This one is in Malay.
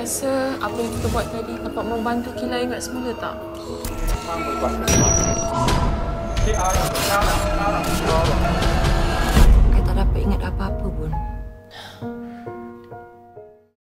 rasa apa yang kita buat tadi dapat membantu Kila ingat semula tak? Memang berkuasa.